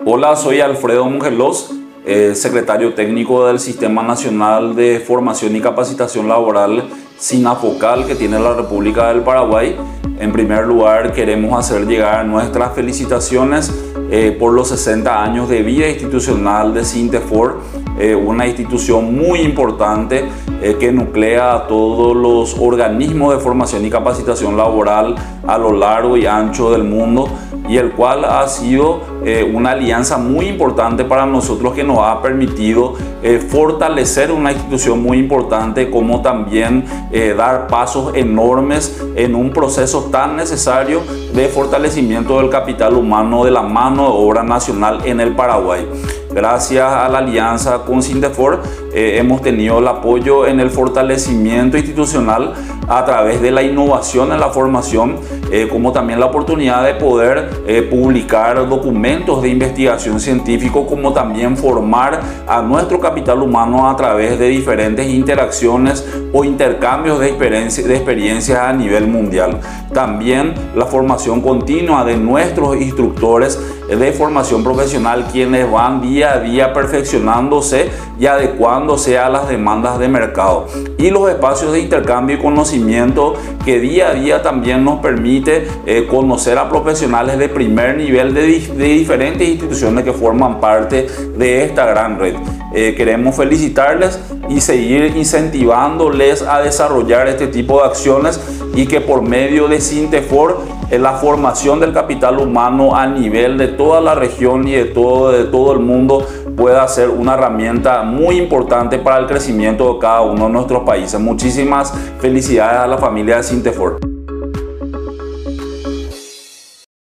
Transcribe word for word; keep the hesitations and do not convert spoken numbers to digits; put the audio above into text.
Hola, soy Alfredo Mongelos, eh, secretario técnico del Sistema Nacional de Formación y Capacitación Laboral SINAFOCAL que tiene la República del Paraguay. En primer lugar, queremos hacer llegar nuestras felicitaciones eh, por los sesenta años de vida institucional de SINTEFOR, eh, una institución muy importante eh, que nuclea a todos los organismos de formación y capacitación laboral a lo largo y ancho del mundo, y el cual ha sido eh, una alianza muy importante para nosotros, que nos ha permitido eh, fortalecer una institución muy importante, como también eh, dar pasos enormes en un proceso tan necesario de fortalecimiento del capital humano de la mano de obra nacional en el Paraguay. Gracias a la alianza con SINTEFOR eh, hemos tenido el apoyo en el fortalecimiento institucional a través de la innovación en la formación, eh, como también la oportunidad de poder eh, publicar documentos de investigación científico, como también formar a nuestro capital humano a través de diferentes interacciones o intercambios de, experiencia, de experiencias a nivel mundial. También la formación continua de nuestros instructores de formación profesional, quienes van día a día perfeccionándose y adecuándose a las demandas de mercado, y los espacios de intercambio y conocimiento que día a día también nos permite eh, conocer a profesionales de primer nivel de, de diferentes instituciones que forman parte de esta gran red. Eh, queremos felicitarles y seguir incentivándoles a desarrollar este tipo de acciones, y que por medio de SINTEFOR en la formación del capital humano a nivel de toda la región y de todo, de todo el mundo pueda ser una herramienta muy importante para el crecimiento de cada uno de nuestros países. Muchísimas felicidades a la familia de SINTEFOR.